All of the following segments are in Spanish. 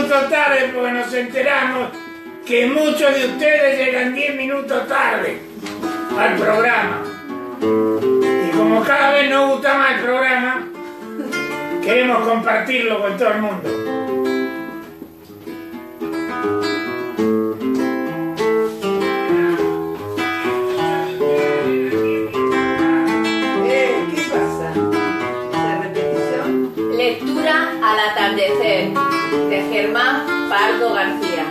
minutos tarde porque nos enteramos que muchos de ustedes llegan 10 minutos tarde al programa. Y como cada vez nos gusta más el programa, queremos compartirlo con todo el mundo. ¿Qué pasa? ¿La repetición? Lectura al atardecer, de Germán Pardo García.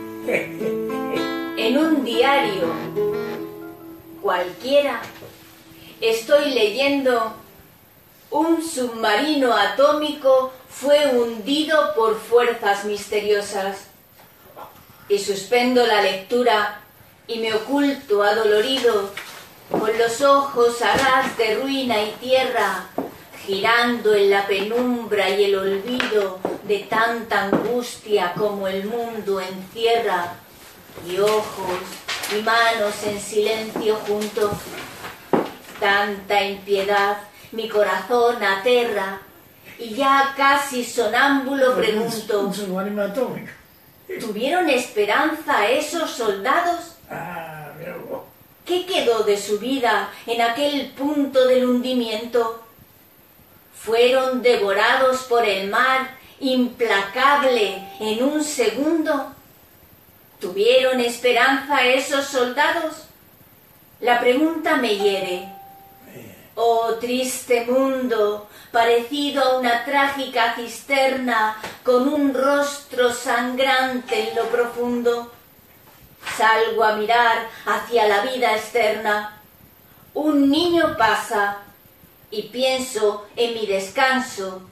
En un diario cualquiera estoy leyendo: un submarino atómico fue hundido por fuerzas misteriosas. Y suspendo la lectura y me oculto adolorido, con los ojos a ras de ruina y tierra, girando en la penumbra y el olvido de tanta angustia como el mundo encierra, y ojos y manos en silencio juntos. Tanta impiedad mi corazón aterra, y ya casi sonámbulo pregunto: Un submarino atómico. ¿tuvieron esperanza esos soldados? Ah, mira vos. ¿Qué quedó de su vida en aquel punto del hundimiento? ¿Fueron devorados por el mar implacable en un segundo? ¿Tuvieron esperanza esos soldados? La pregunta me hiere. Oh, triste mundo, parecido a una trágica cisterna con un rostro sangrante en lo profundo. Salgo a mirar hacia la vida externa. Un niño pasa y pienso en mi descanso.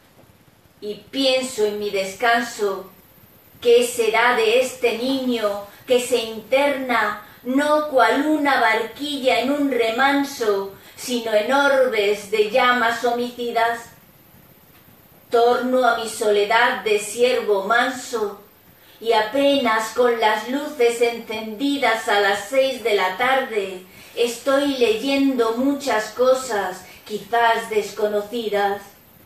¿Qué será de este niño que se interna no cual una barquilla en un remanso, sino en orbes de llamas homicidas? Torno a mi soledad de siervo manso, y apenas con las luces encendidas a las 6 de la tarde estoy leyendo muchas cosas quizás desconocidas.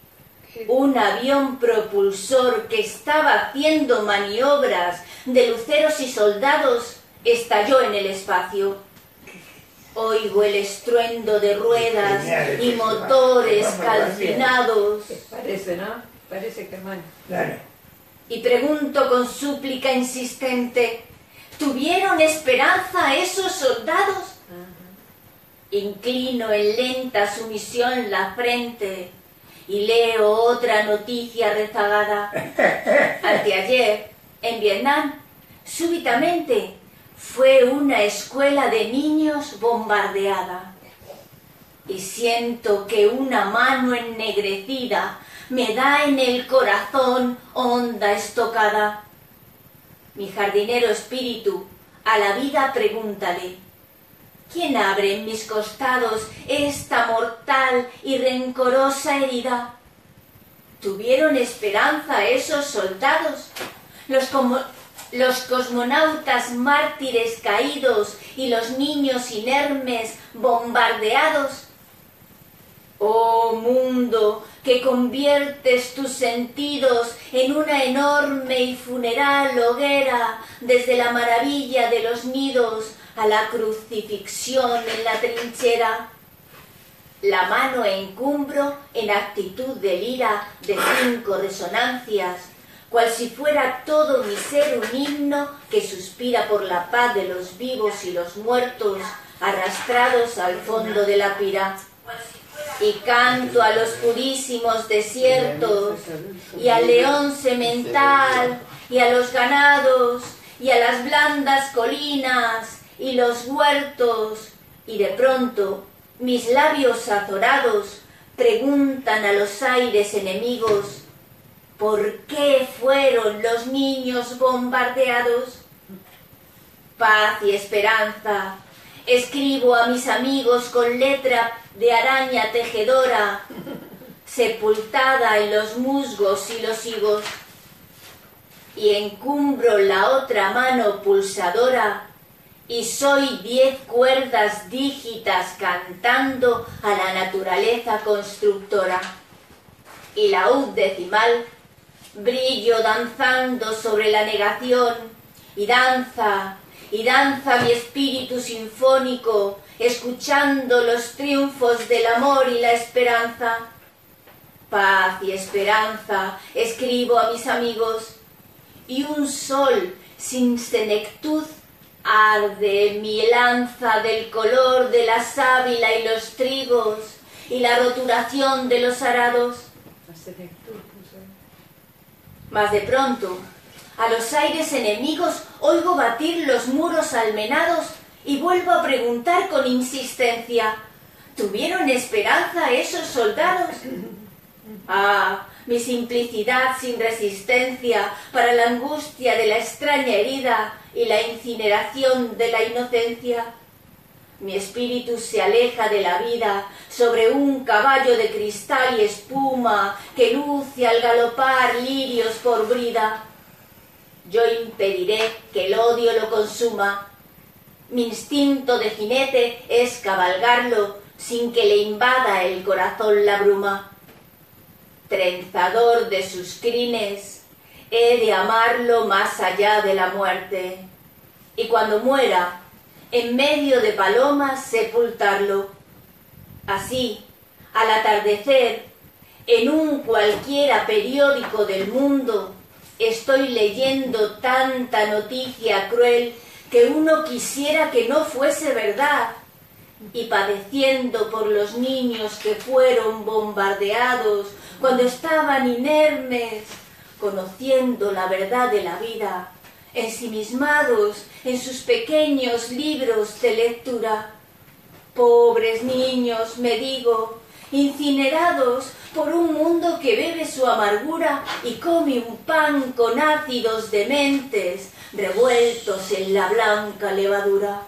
Un avión propulsor que estaba haciendo maniobras de luceros y soldados estalló en el espacio. Oigo el estruendo de ruedas y motores calcinados. Parece, ¿no? Parece, Germán. Claro. Y pregunto con súplica insistente: ¿tuvieron esperanza esos soldados? Inclino en lenta sumisión la frente y leo otra noticia rezagada. Anteayer, en Vietnam, súbitamente fue una escuela de niños bombardeada. Y siento que una mano ennegrecida me da en el corazón honda estocada. Mi jardinero espíritu a la vida pregúntale: ¿quién abre en mis costados esta mortal y rencorosa herida? ¿Tuvieron esperanza esos soldados? Los cosmonautas mártires caídos y los niños inermes bombardeados. Oh mundo, que conviertes tus sentidos en una enorme y funeral hoguera, desde la maravilla de los nidos a la crucifixión en la trinchera. La mano encumbro en actitud de lira de 5 resonancias, cual si fuera todo mi ser un himno que suspira por la paz de los vivos y los muertos, arrastrados al fondo de la pira. Y canto a los purísimos desiertos, y al león semental, y a los ganados, y a las blandas colinas, y los huertos, y de pronto mis labios azorados preguntan a los aires enemigos: ¿por qué fueron los niños bombardeados? Paz y esperanza escribo a mis amigos con letra de araña tejedora, sepultada en los musgos y los higos, y encumbro la otra mano pulsadora, y soy 10 cuerdas dígitas cantando a la naturaleza constructora, y la uz decimal brillo danzando sobre la negación, y danza mi espíritu sinfónico, escuchando los triunfos del amor y la esperanza. Paz y esperanza escribo a mis amigos, y un sol sin senectud arde en mi lanza del color de la sábila y los trigos, y la roturación de los arados. Mas de pronto, a los aires enemigos oigo batir los muros almenados y vuelvo a preguntar con insistencia: ¿tuvieron esperanza esos soldados? Ah, mi simplicidad sin resistencia para la angustia de la extraña herida y la incineración de la inocencia. Mi espíritu se aleja de la vida sobre un caballo de cristal y espuma que luce al galopar lirios por brida. Yo impediré que el odio lo consuma. Mi instinto de jinete es cabalgarlo sin que le invada el corazón la bruma. Trenzador de sus crines, he de amarlo más allá de la muerte. Y cuando muera, en medio de palomas sepultarlo. Así, al atardecer, en un cualquiera periódico del mundo, estoy leyendo tanta noticia cruel que uno quisiera que no fuese verdad, y padeciendo por los niños que fueron bombardeados cuando estaban inermes, conociendo la verdad de la vida, ensimismados en sus pequeños libros de lectura. Pobres niños, me digo, incinerados por un mundo que bebe su amargura y come un pan con ácidos dementes revueltos en la blanca levadura.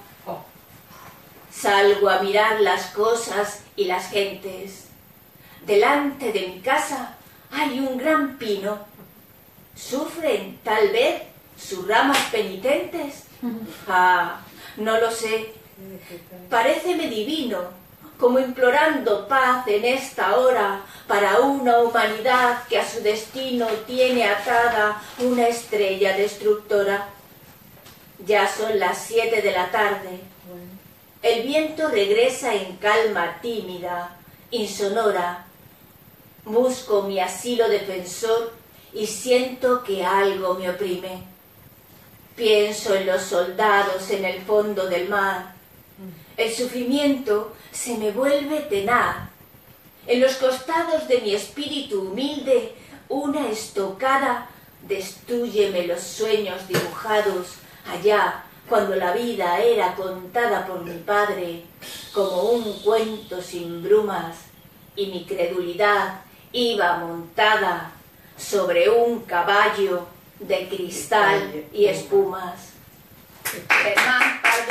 Salgo a mirar las cosas y las gentes. Delante de mi casa hay un gran pino. ¿Sufren, tal vez, sus ramas penitentes? Ah, no lo sé. Paréceme divino, como implorando paz en esta hora para una humanidad que a su destino tiene atada una estrella destructora. Ya son las 7 de la tarde. El viento regresa en calma tímida, insonora. Busco mi asilo defensor y siento que algo me oprime. Pienso en los soldados en el fondo del mar. El sufrimiento se me vuelve tenaz. En los costados de mi espíritu humilde, una estocada destúyeme los sueños dibujados allá cuando la vida era contada por mi padre como un cuento sin brumas y mi credulidad iba montada sobre un caballo de cristal y espumas. Germán Pardo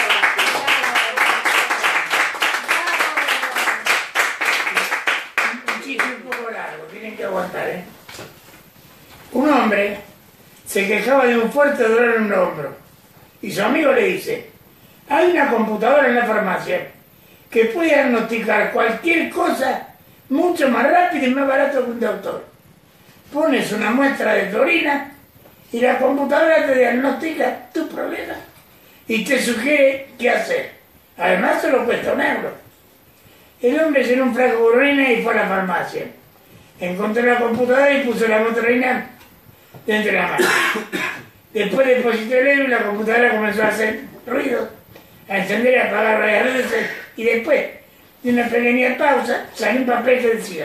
Un chiste un poco largo, tienen que aguantar, ¿eh? Un hombre se quejaba de un fuerte dolor en un hombro y su amigo le dice: hay una computadora en la farmacia que puede diagnosticar cualquier cosa mucho más rápido y más barato que un doctor. Pones una muestra de tu orina y la computadora te diagnostica tu problema y te sugiere qué hacer. Además solo cuesta €1. El hombre llenó un frasco de orina y fue a la farmacia. Encontró la computadora y puso la muestra de orina dentro de la mano. Después depositó el dedo y la computadora comenzó a hacer ruido, a encender y apagar varias veces, y después de una pequeña pausa salió un papel que decía: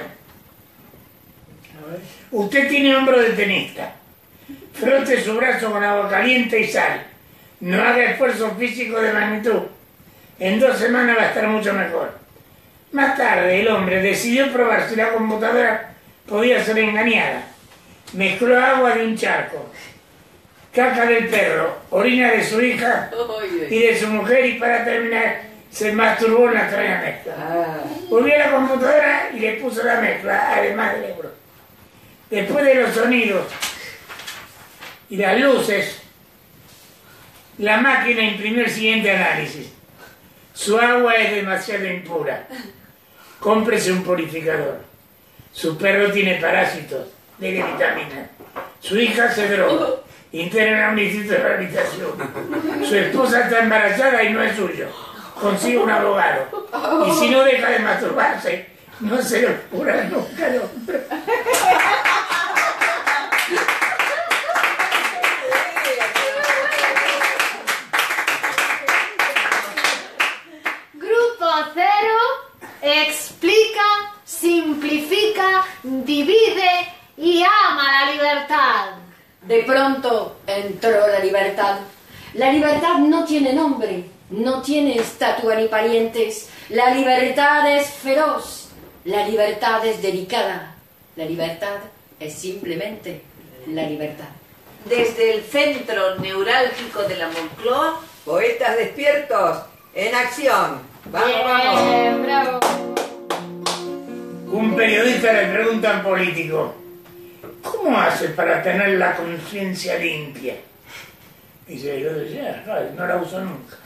usted tiene hombro de tenista, frote su brazo con agua caliente y sal, no haga esfuerzo físico de magnitud, en 2 semanas va a estar mucho mejor. Más tarde el hombre decidió probar si la computadora podía ser engañada. Mezcló agua de un charco, caca del perro, orina de su hija y de su mujer, y para terminar se masturbó en la extraña mezcla. Volvió a la computadora y le puso la mezcla, además del euro. Después de los sonidos y las luces, la máquina imprimió el siguiente análisis: su agua es demasiado impura, cómprese un purificador. Su perro tiene parásitos, dele vitaminas. Su hija se droga, interna en un instituto de rehabilitación. Su esposa está embarazada y no es suyo. Consigue un abogado. Y si no deja de masturbarse, no se le ocurra nunca el hombre. Grupo Cero explica, simplifica, divide y ama la libertad. De pronto entró la libertad. La libertad no tiene nombre, no tiene estatua ni parientes. La libertad es feroz, la libertad es delicada. La libertad es simplemente la libertad. Desde el centro neurálgico de la Moncloa, Poetas despiertos, en acción. Vamos, vamos. Bien, bravo. Un periodista le pregunta a un político, ¿cómo hace para tener la conciencia limpia? Y dice, yo decía, no la uso nunca.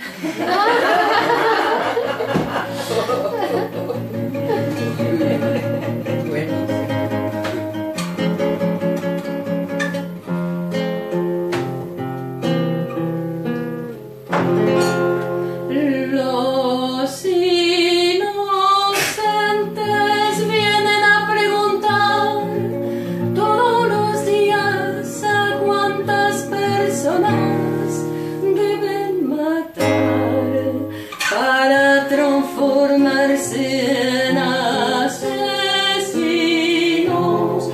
Los inocentes vienen a preguntar todos los días a cuántas personas deben matar para transformarse en asesinos.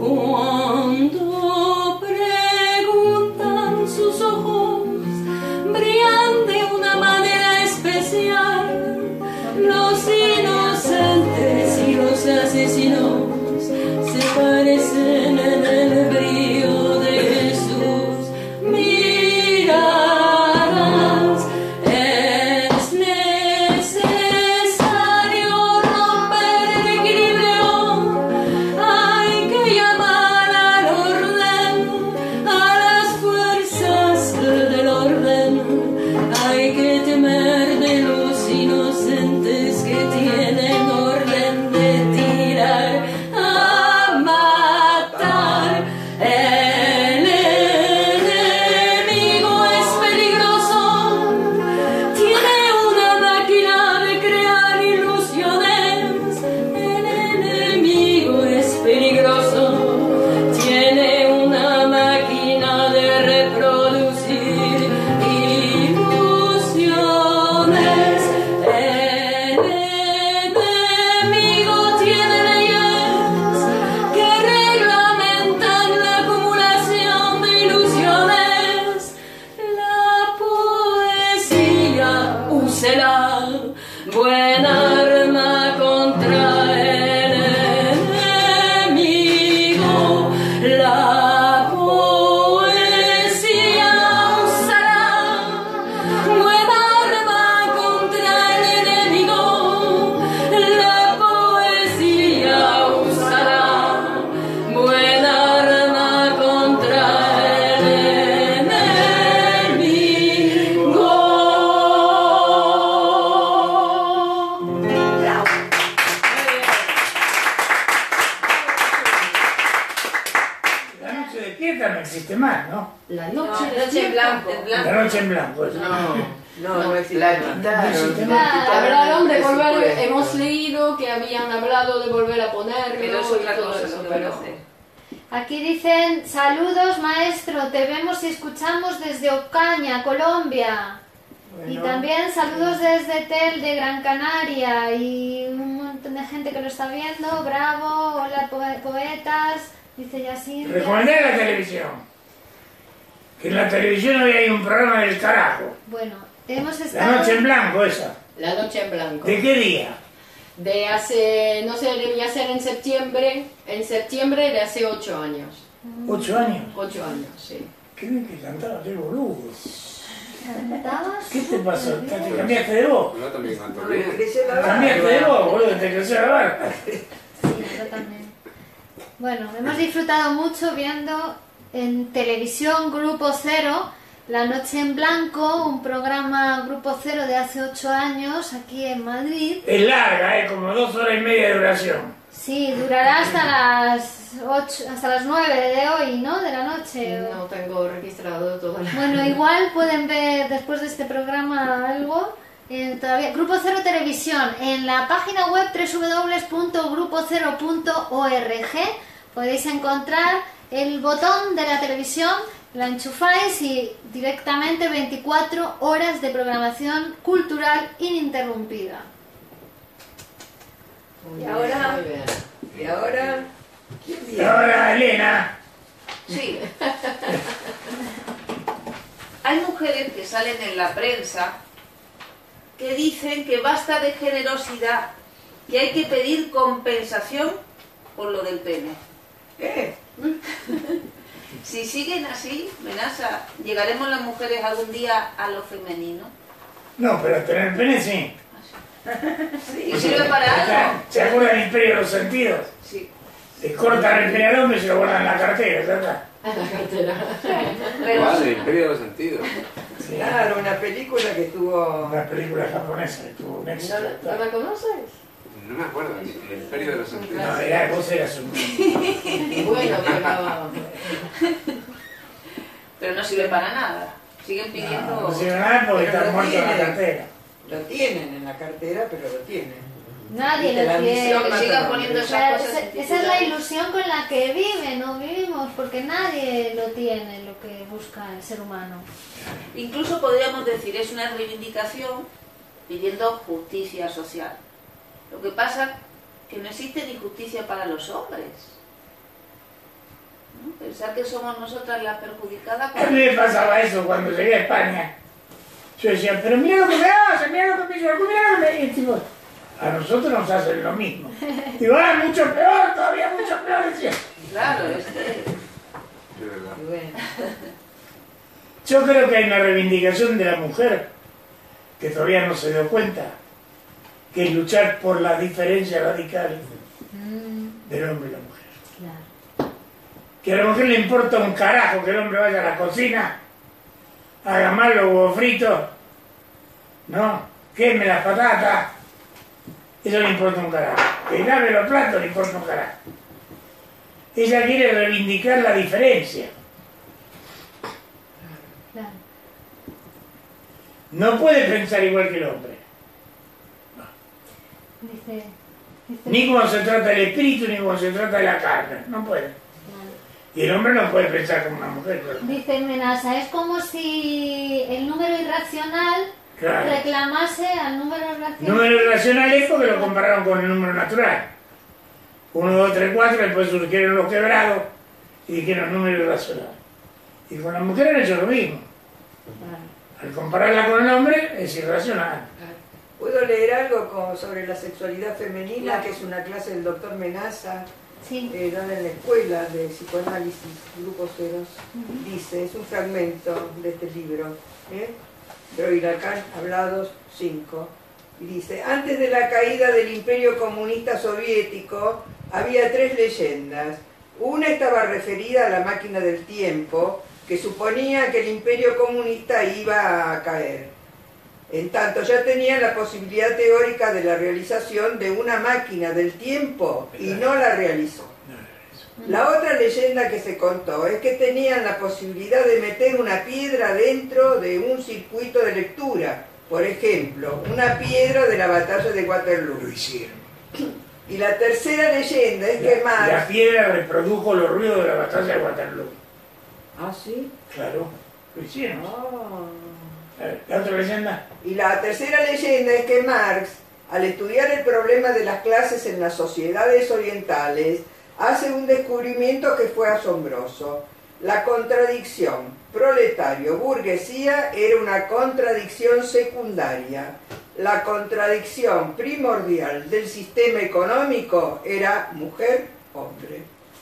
Cuando preguntan, sus ojos brillan de una manera especial. Los inocentes y los asesinos se parecen en el brillo de Jesús. Miradas, es necesario romper el equilibrio. Hay que llamar al orden, a las fuerzas del orden. Hay que temer de los inocentes que tienen orden de tirar a matar. El enemigo es peligroso, tiene una máquina de crear ilusiones. El enemigo es peligroso, tiene una máquina de reproducir ilusiones. El enemigo tiene leyes que reglamentan la acumulación de ilusiones. La poesía, úsela, buena arma contra el enemigo. La poesía, úsala, buena arma contra el enemigo. La poesía, úsala, buena arma contra el enemigo. La noche despierta no existe más, ¿no? La no, noche noche en blanco. La noche en blanco. Eso. No existe La más. quitaron. Habrá el hombre volver, Presupuesto. hemos leído que habían hablado de volver a ponerlo. Pero es y otra todo cosa eso, lo que van a pero- hacer. Aquí dicen, saludos maestro, te vemos y escuchamos desde Ocaña, Colombia. Y también saludos desde Tel de Gran Canaria y un montón de gente que lo está viendo. Bravo, hola poetas, dice Yacinta. Recomendé la televisión. Que en la televisión hoy hay un programa del carajo. Bueno, hemos La estado... noche en blanco esa. La noche en blanco. ¿De qué día? De hace, no sé, debía ser en septiembre de hace 8 años. 8 años. 8 años, sí. Qué bien que cantabas el boludo. ¿Cantabas? ¿Qué te pasó? ¿Te cambiaste de voz? Yo también canto No, me bien. creció la barba. Cambiaste de voz, boludo, te creció la barba. Sí, yo también. Bueno, hemos disfrutado mucho viendo en televisión Grupo Cero, La Noche en Blanco, un programa Grupo Cero de hace 8 años aquí en Madrid. Es larga, como 2 horas y media de duración. Sí, durará hasta las 8, hasta las 9 de hoy, ¿no? De la noche. No tengo registrado todo. Bueno, igual pueden ver después de este programa algo. Todavía Grupo Cero Televisión, en la página web www.grupocero.org podéis encontrar el botón de la televisión, la enchufáis y directamente 24 horas de programación cultural ininterrumpida. Muy Y bien, ahora- muy bien. Y ahora, ¿quién Y viene? ahora, Elena, Sí. Hay mujeres que salen en la prensa que dicen que basta de generosidad, que hay que pedir compensación por lo del pene. Si siguen así, Menasa, ¿llegaremos las mujeres algún día a lo femenino? no, pero tener pene sí. ¿Y sirve para algo? ¿Se acuerdan del Imperio de los Sentidos? Sí. Le cortan el pene al hombre y se lo guardan en la cartera, ¿verdad? En la cartera. Pero Vale, Imperio de los Sentidos. Sí. Claro, una película que tuvo... Una película japonesa que tuvo un éxito. ¿No la conoces? No me acuerdo, el Imperio de los Sentidos. No, vos eras un... Bueno, pero no sirve para nada. Siguen pidiendo... No sirve nada porque Pero está lo muerto en la tiene. cartera. Lo tienen en la cartera, pero lo tienen. Nadie Viste, lo la tiene. misión Que mata sigan al hombre. poniendo Esa, esas cosas en esa es la titulares. ilusión con la que viven, no vivimos, porque nadie lo tiene, lo que busca el ser humano. Incluso podríamos decir, es una reivindicación pidiendo justicia social. Lo que pasa que no existe ni justicia para los hombres. ¿No? Pensar que somos nosotras las perjudicadas. A mí me pasaba eso cuando llegué a España. Yo decía, pero mira lo que me hacen, mira lo que me hicieron, mira lo que me... Y digo, a nosotros nos hacen lo mismo. Digo, mucho peor, todavía mucho peor. Decía. Claro, Es verdad. Y bueno, Yo creo que hay una reivindicación de la mujer que todavía no se dio cuenta, que es luchar por la diferencia radical del hombre y la mujer. Claro. Que a la mujer le importa un carajo que el hombre vaya a la cocina, haga mal los huevos fritos, ¿no? Queme las patatas, eso le importa un carajo. Que lave los platos le importa un carajo. Ella quiere reivindicar la diferencia. Claro. No puede pensar igual que el hombre. Dice, Ni cuando se trata del espíritu, ni cuando se trata de la carne. No puede. Y el hombre no puede pensar como una mujer. Claro. dice Menasa, es como si el número irracional Claro. reclamase al número racional. Números irracionales porque lo compararon con el número natural. 1, 2, 3, 4, después surgieron los quebrados y dijeron número irracional. Y con la mujer han hecho lo mismo. Al compararla con el hombre es irracional. ¿puedo leer algo sobre la sexualidad femenina, que es una clase del doctor Menasa, Sí. dada en la escuela de psicoanálisis, Grupo Ceros? Dice, es un fragmento de este libro, Freud y Lacan, Hablados 5. Y dice, antes de la caída del Imperio Comunista Soviético, había 3 leyendas. Una estaba referida a la máquina del tiempo, que suponía que el Imperio Comunista iba a caer. En tanto, ya tenían la posibilidad teórica de la realización de una máquina del tiempo y no la realizó. La otra leyenda que se contó es que tenían la posibilidad de meter una piedra dentro de un circuito de lectura. Por ejemplo, una piedra de la batalla de Waterloo. Lo hicieron. Y la tercera leyenda es que La Marx... piedra reprodujo los ruidos de la batalla de Waterloo. ¿Ah, sí? Claro, lo hicieron. Ah. ¿La otra leyenda? Y la tercera leyenda es que Marx, al estudiar el problema de las clases en las sociedades orientales, hace un descubrimiento que fue asombroso. La contradicción proletario-burguesía era una contradicción secundaria. La contradicción primordial del sistema económico era mujer-hombre.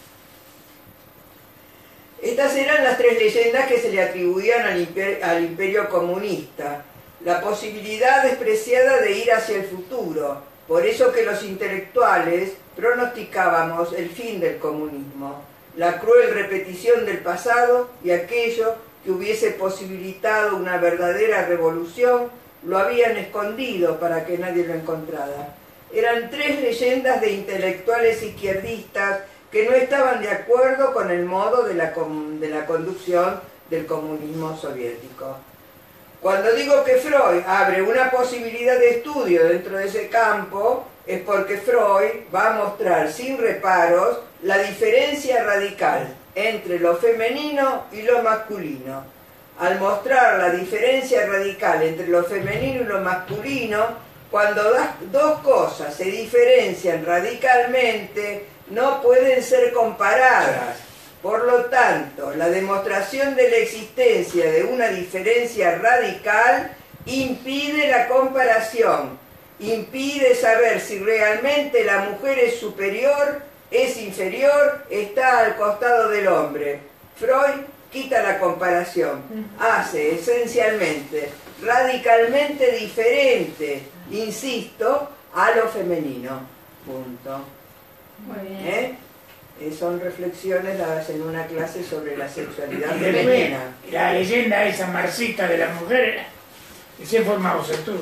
Estas eran las 3 leyendas que se le atribuían al imperio comunista. La posibilidad despreciada de ir hacia el futuro. Por eso que los intelectuales pronosticábamos el fin del comunismo, la cruel repetición del pasado y aquello que hubiese posibilitado una verdadera revolución, lo habían escondido para que nadie lo encontrara. eran 3 leyendas de intelectuales izquierdistas que no estaban de acuerdo con el modo de la conducción del comunismo soviético. Cuando digo que Freud abre una posibilidad de estudio dentro de ese campo, es porque Freud va a mostrar sin reparos la diferencia radical entre lo femenino y lo masculino. Al mostrar la diferencia radical entre lo femenino y lo masculino, cuando dos cosas se diferencian radicalmente, no pueden ser comparadas. Por lo tanto, la demostración de la existencia de una diferencia radical impide la comparación, impide saber si realmente la mujer es superior, es inferior, está al costado del hombre. Freud quita la comparación, hace esencialmente, radicalmente diferente, insisto, a lo femenino. Punto. Muy bien. Son reflexiones dadas en una clase sobre la sexualidad Y después, femenina. la leyenda esa marxista de las mujeres, ese fue Mao Zedong,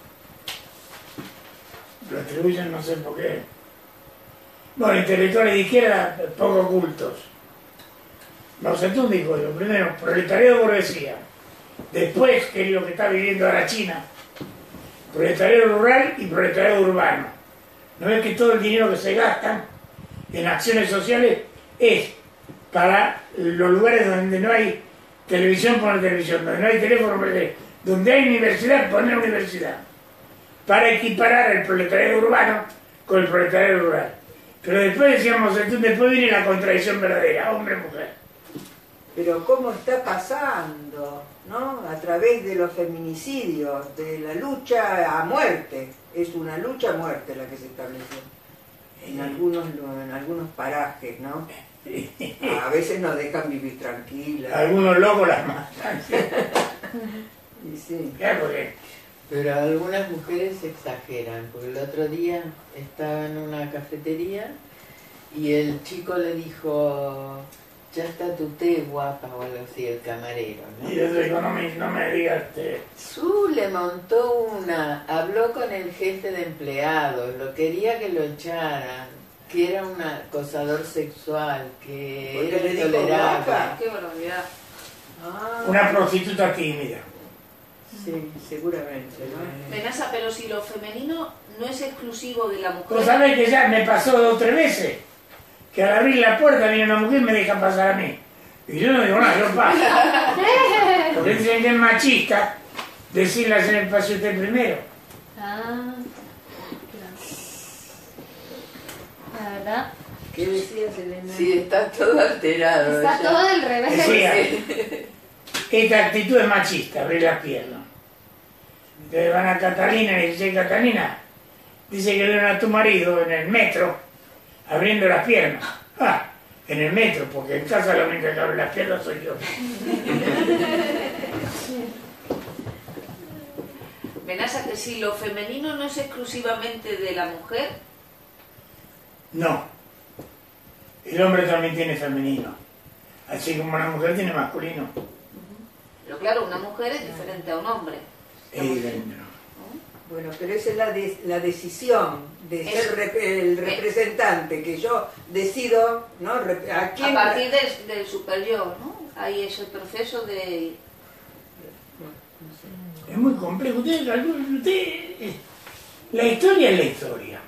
Lo atribuyen no sé por qué. Bueno, intelectuales de izquierda poco cultos. Mao Zedong dijo, lo primero, proletariado burguesía. Después, que es lo que está viviendo ahora China, proletariado rural y proletariado urbano. ¿No es que todo el dinero que se gasta en acciones sociales es para los lugares donde no hay televisión, poner televisión, donde no hay teléfono, poner teléfono, donde hay universidad, poner universidad, para equiparar el proletariado urbano con el proletariado rural? Pero después decíamos, después viene la contradicción verdadera, hombre-mujer. Pero cómo está pasando, ¿no? A través de los feminicidios, de la lucha a muerte. Es una lucha a muerte la que se estableció en algunos parajes, ¿no? A veces nos dejan vivir tranquilas. Algunos locos las matan. Y sí. Claro que Pero algunas mujeres exageran, porque el otro día estaba en una cafetería y el chico le dijo, ya está tu té, guapa, o algo así, el camarero, ¿no? y yo digo, no me digas Le montó habló con el jefe de empleados, lo quería que lo echaran, que era un acosador sexual, que Porque era le dijo intolerable. guapa. Qué barbaridad. una prostituta tímida. Sí, seguramente, ¿no? Menasa, pero si lo femenino no es exclusivo de la mujer. Vos sabés que ya me pasó 2 o 3 veces que al abrir la puerta viene una mujer y me deja pasar a mí. Y yo no digo nada, yo paso. Porque dicen que es machista decirlas en el paso usted primero. Ah, claro. La verdad, ¿Qué decías, Elena? Sí, está todo alterado. está ya. todo al revés. Decía, esta actitud es machista, abrir las piernas. Entonces van a Catalina y dice, Catalina, dice que vieron a tu marido en el metro abriendo las piernas. Ah, en el metro, porque en casa la única que abre las piernas soy yo. Menasa, que si lo femenino no es exclusivamente de la mujer, No. El hombre también tiene femenino. Así como la mujer tiene masculino. pero claro, una mujer es diferente a un hombre. Evidente. Bueno, pero esa es la decisión de Eso. ser el representante, que yo decido, ¿no? ¿A quién? A partir del superior, ¿no? Ahí es el proceso de... Es muy complejo. La historia es la historia.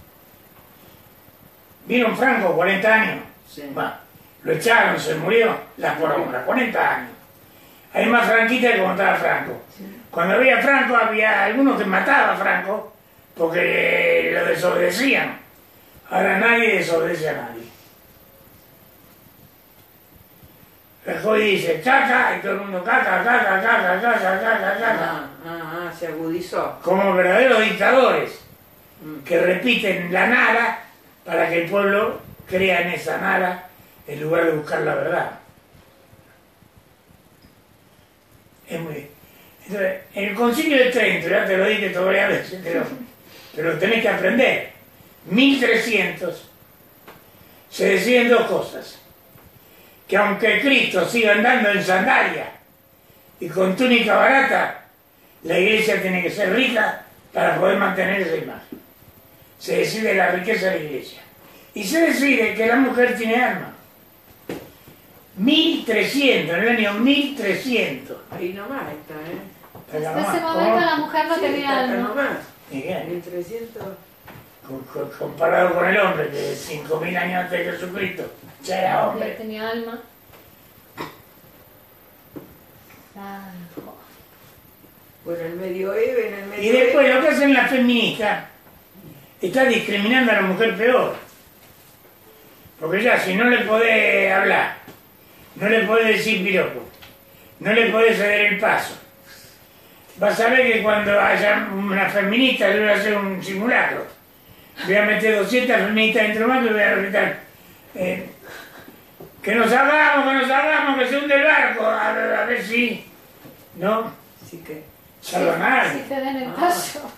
¿Vieron Franco, 40 años? Sí. Bueno, lo echaron, se murió, las porongas, 40 años. Hay más franquistas que como estaba Franco. Cuando había Franco, había algunos que mataban a Franco porque lo desobedecían. Ahora nadie desobedece a nadie. Rajoy dice caca y todo el mundo caca, caca, caca, caca, caca, caca. Se agudizó. Como verdaderos dictadores que repiten la nada para que el pueblo crea en esa nada en lugar de buscar la verdad. Es muy... Entonces, en el Concilio de Trento, ya te lo dije todas varias veces, pero lo tenés que aprender. 1300 se deciden 2 cosas. Que aunque Cristo siga andando en sandalia y con túnica barata, la iglesia tiene que ser rica para poder mantener esa imagen. se decide la riqueza de la iglesia. Y se decide que la mujer tiene alma. 1300, en el año 1300. Ahí nomás está, ¿eh? Hasta ese momento la mujer no Sí, tenía está acá alma. nomás. ¿Y qué? 1300. Comparado con el hombre, que 5000 años antes de Jesucristo ya era Ya hombre. tenía alma. Ah, Bueno, el medioevo, en el Y medioevo. después lo que hacen las feministas está discriminando a la mujer peor. Porque ya si no le podés hablar, no le podés decir piropo, no le podés ceder el paso, vas a ver que cuando haya una feminista yo voy a hacer un simulacro. Voy a meter 200 feministas dentro más y voy a gritar que nos hagamos, que se hunde el barco, a ver si... ¿No? Sí que. Salvan a si alguien. ceden el paso.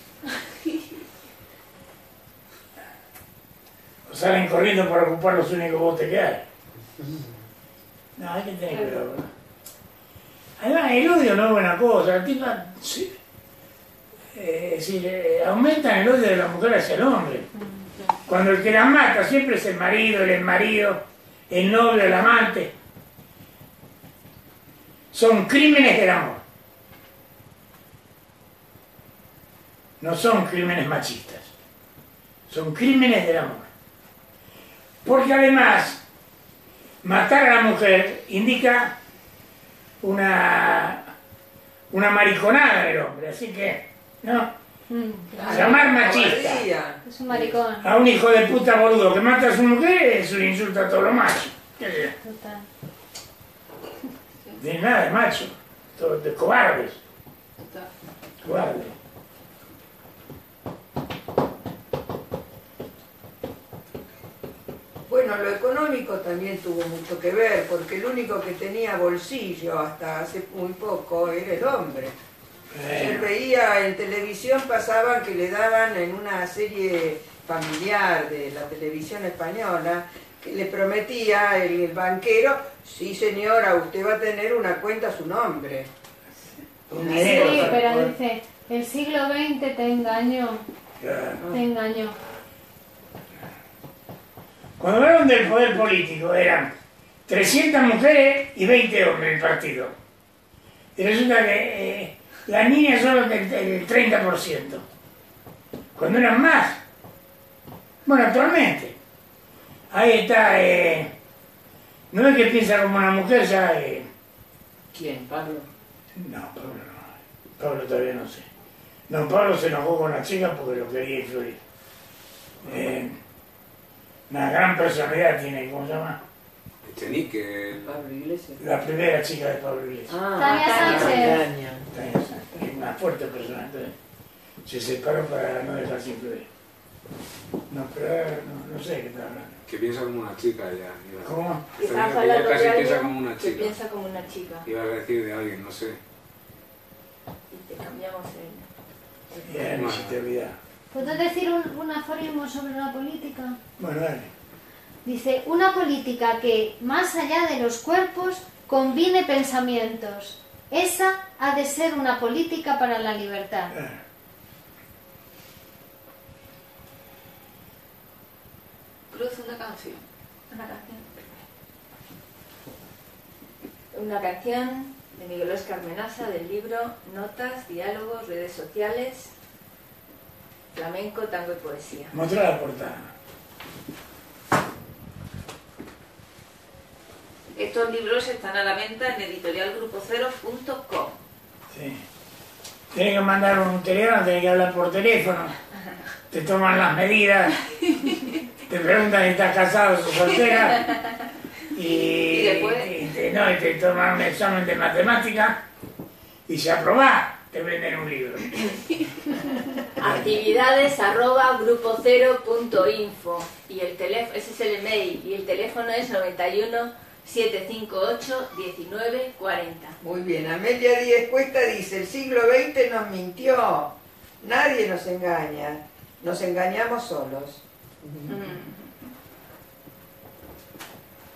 O salen corriendo para ocupar los únicos botes que hay. No, hay que tener cuidado. Además, el odio no es buena cosa. El tipo, sí, aumentan el odio de la mujer hacia el hombre. Cuando el que la mata siempre es el marido, el novio, el amante. Son crímenes del amor. No son crímenes machistas. Son crímenes del amor. Porque además, matar a la mujer indica una mariconada en el hombre. Así que, ¿no? Llamar machista Cobardía. Es un maricón. a un hijo de puta boludo que mata a su mujer es un insulto a todos los machos. ¿Qué sé? Total. De nada de macho. Todos de cobardes. Cobardes. Bueno, lo económico también tuvo mucho que ver, porque el único que tenía bolsillo hasta hace muy poco era el hombre. Se veía en televisión, pasaban que le daban en una serie familiar de la televisión española, que le prometía el banquero, sí señora, usted va a tener una cuenta a su nombre. Un Sí, dinero, pero por- dice, el siglo XX te engañó. Claro. Te engañó. Cuando hablaron del poder político eran 300 mujeres y 20 hombres en el partido. Y resulta que las niñas son el 30%. Cuando eran más. Bueno, actualmente. Ahí está. No es que piensa como una mujer, ya. ¿Quién? ¿Pablo? No, Pablo no. Pablo todavía no sé. No, Pablo se enojó con la chica porque lo quería influir. Una gran personalidad tiene, ¿cómo se llama? Echenique. Pablo Iglesias. La primera chica de Pablo Iglesias. Tania Sánchez. Tania. Es una fuerte persona, entonces se separó para no dejarse influir. No, pero no sé qué está hablando. Que piensa como una chica ya. Iba. ¿Cómo? Esta Estás niña que hablando ya casi de piensa alguien como una que chica. piensa como una chica. Iba a decir de alguien, no sé. Y te cambiamos el... Ya me hiciste olvidar. ¿Puedo decir un aforismo sobre la política? Bueno, dale. Dice, una política que, más allá de los cuerpos, combine pensamientos. Esa ha de ser una política para la libertad. Cruz, una canción. Una canción. Una canción de Miguel Óscar Menaza del libro Notas, Diálogos, Redes Sociales, Flamenco, Tango y Poesía. Mostrá la portada. Estos libros están a la venta en editorialgrupocero.com. Sí. Tienes que mandar un teléfono, tienes que hablar por teléfono. Te toman las medidas. Te preguntan si estás casado o soltera. Y después y te toman un examen de matemática. Y si aprobás, te venden un libro. Actividades@grupocero.info y el teléfono, ese es el email y el teléfono es 91 758 19 40. Muy bien, Amelia Díez Cuesta dice, el siglo XX nos mintió, nadie nos engaña, nos engañamos solos.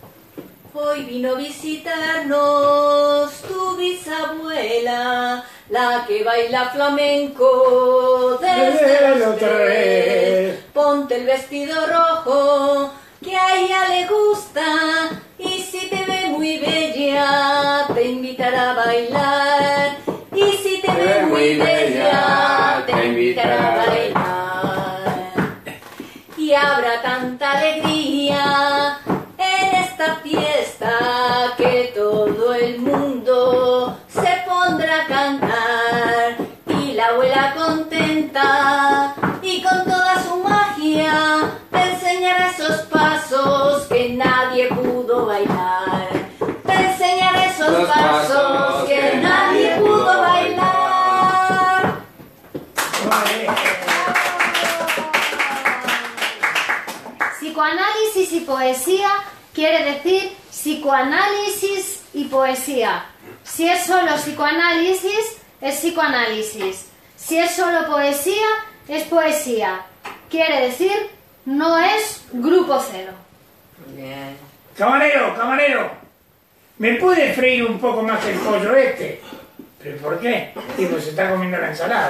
Hoy vino a visitarnos tu bisabuela, la que baila flamenco desde los tres. Ponte el vestido rojo que a ella le gusta, y si te ve muy bella te invitará a bailar, y si te ve muy bella te invitará a bailar. Y habrá tanta alegría en esta fiesta que todo el mundo se pondrá a cantar, y la abuela contenta y con toda su magia te enseñará esos pasos que nadie pudo bailar. Te enseñaré esos pasos que nadie pudo bailar. Psicoanálisis y poesía quiere decir psicoanálisis y poesía. Si es solo psicoanálisis, es psicoanálisis. Si es solo poesía, es poesía. Quiere decir, no es grupo cero. Bien. Camarero, camarero, ¿me puede freír un poco más el pollo este? ¿Pero por qué? Digo, se está comiendo la ensalada.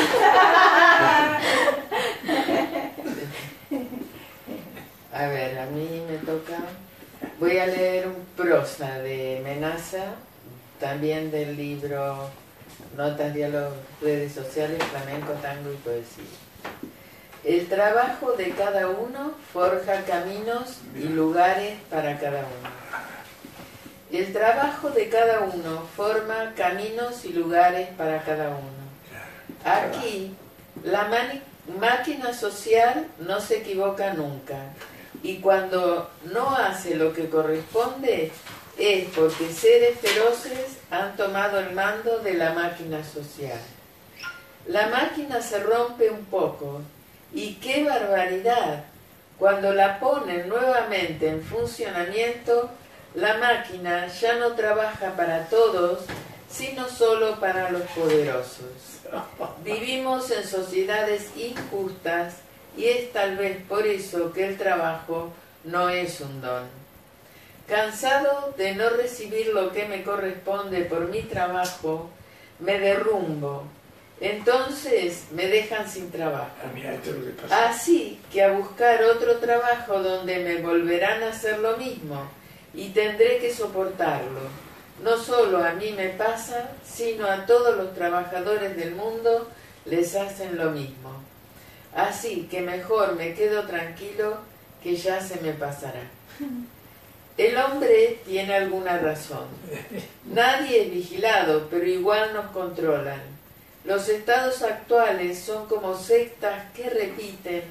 A ver, a mí me toca. Voy a leer un prosa de Menaza, también del libro Notas, Diálogos, Redes Sociales, Flamenco, Tango y Poesía. El trabajo de cada uno forja caminos y lugares para cada uno. El trabajo de cada uno forma caminos y lugares para cada uno. Aquí, la máquina social no se equivoca nunca, y cuando no hace lo que corresponde es porque seres feroces han tomado el mando de la máquina social. La máquina se rompe un poco, y qué barbaridad, cuando la ponen nuevamente en funcionamiento, la máquina ya no trabaja para todos, sino solo para los poderosos. Vivimos en sociedades injustas, y es tal vez por eso que el trabajo no es un don. Cansado de no recibir lo que me corresponde por mi trabajo, me derrumbo. Entonces me dejan sin trabajo. Así que a buscar otro trabajo donde me volverán a hacer lo mismo, y tendré que soportarlo. No solo a mí me pasa, sino a todos los trabajadores del mundo les hacen lo mismo. Así que mejor me quedo tranquilo, que ya se me pasará. El hombre tiene alguna razón. Nadie es vigilado, pero igual nos controlan. Los estados actuales son como sectas que repiten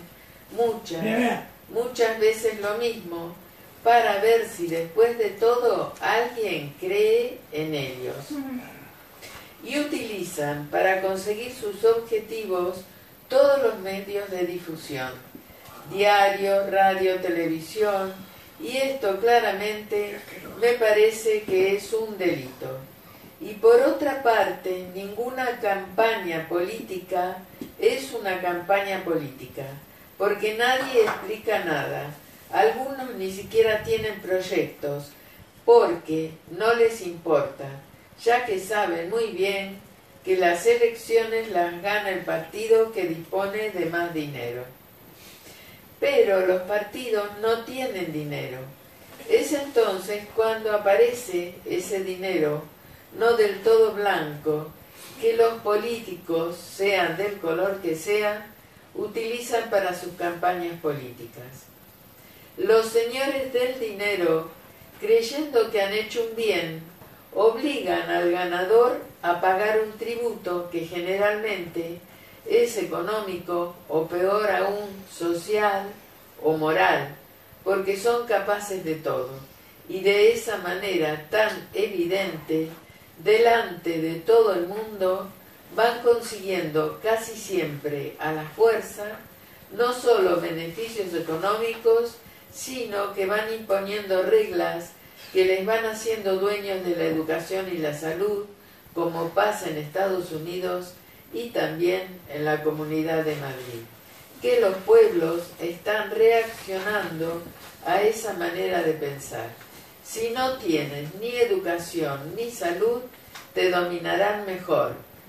muchas veces lo mismo, para ver si después de todo alguien cree en ellos. Y utilizan para conseguir sus objetivos todos los medios de difusión, diarios, radio, televisión, y esto claramente me parece que es un delito. Y por otra parte, ninguna campaña política es una campaña política, porque nadie explica nada. Algunos ni siquiera tienen proyectos, porque no les importa, ya que saben muy bien que las elecciones las gana el partido que dispone de más dinero. Pero los partidos no tienen dinero. Es entonces cuando aparece ese dinero, no del todo blanco, que los políticos, sean del color que sean, utilizan para sus campañas políticas. Los señores del dinero, creyendo que han hecho un bien, obligan al ganador a pagar un tributo que generalmente es económico, o peor aún, social o moral, porque son capaces de todo, y de esa manera tan evidente, delante de todo el mundo, van consiguiendo casi siempre a la fuerza no solo beneficios económicos, sino que van imponiendo reglas que les van haciendo dueños de la educación y la salud, como pasa en Estados Unidos y también en la Comunidad de Madrid, que los pueblos están reaccionando a esa manera de pensar. Si no tienes ni educación ni salud, te dominarán mejor,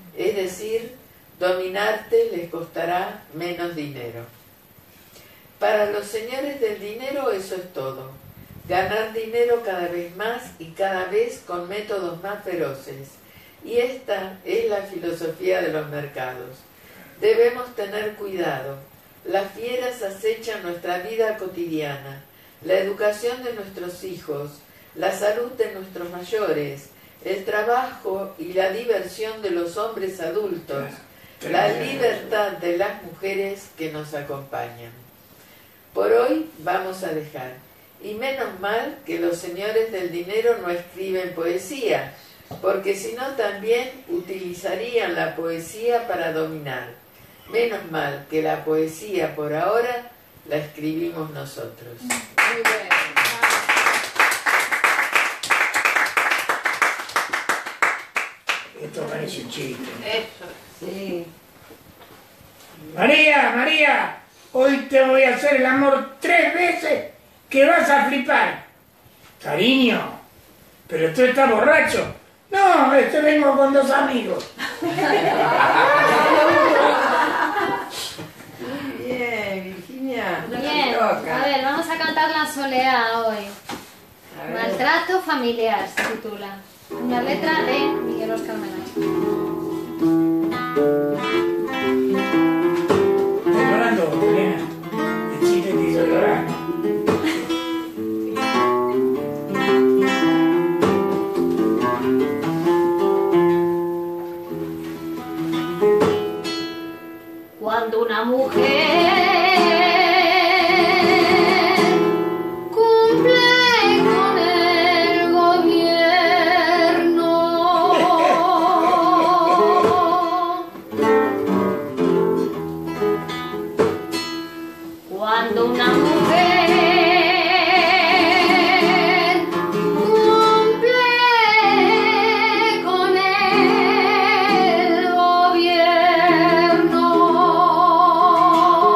Es decir, dominarte les costará menos dinero. Para los señores del dinero eso es todo. Ganar dinero cada vez más y cada vez con métodos más feroces. Y esta es la filosofía de los mercados. Debemos tener cuidado. Las fieras acechan nuestra vida cotidiana, la educación de nuestros hijos, la salud de nuestros mayores, el trabajo y la diversión de los hombres adultos, la libertad de las mujeres que nos acompañan. Por hoy vamos a dejar. Y menos mal que los señores del dinero no escriben poesía, porque si no también utilizarían la poesía para dominar. Menos mal que la poesía por ahora la escribimos nosotros. Muy bien. Esto parece un chiste. Eso. Sí. María, María, hoy te voy a hacer el amor 3 veces que vas a flipar. Cariño, pero tú estás borracho. No, vengo con 2 amigos. Muy bien, Virginia. Bien, Toca. a ver, vamos a cantar La Soleá hoy. A ver. Maltrato familiar se titula. Una letra de Miguel Óscar Menor. Estoy llorando, Elena. El chiste te hizo llorar. Cuando una mujer cumple con el gobierno, cuando una mujer cumple con el gobierno,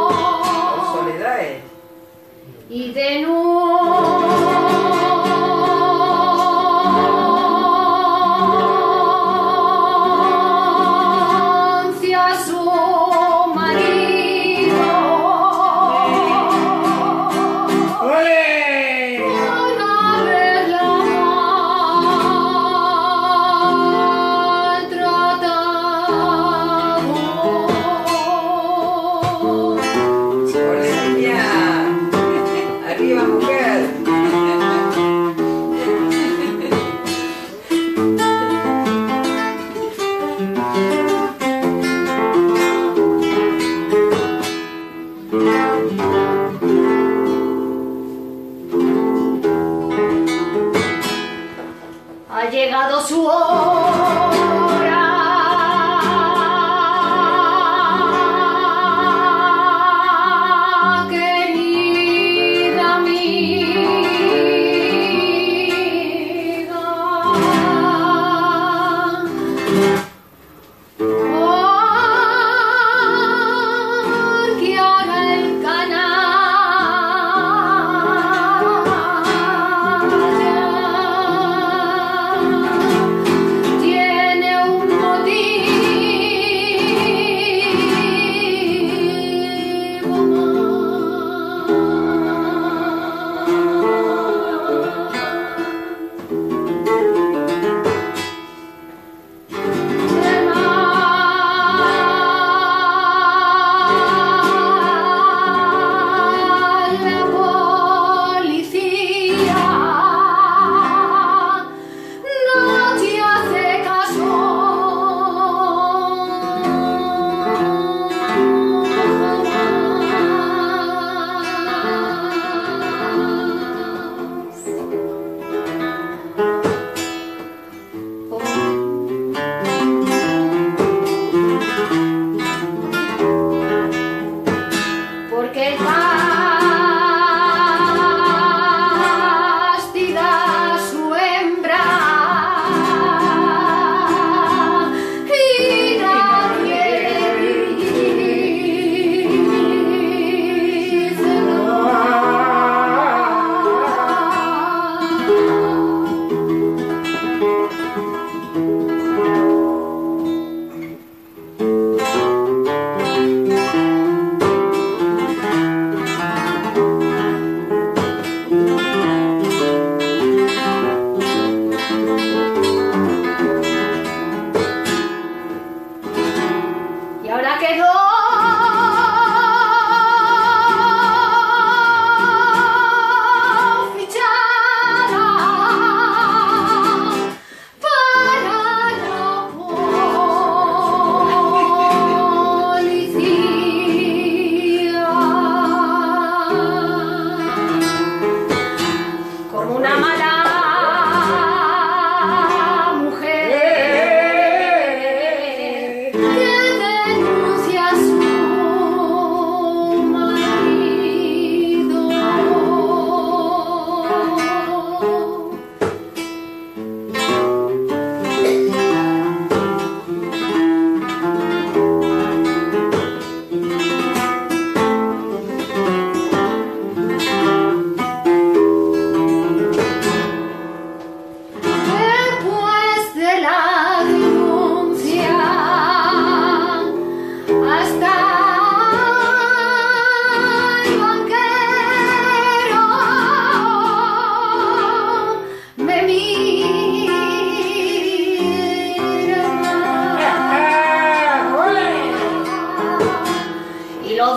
Los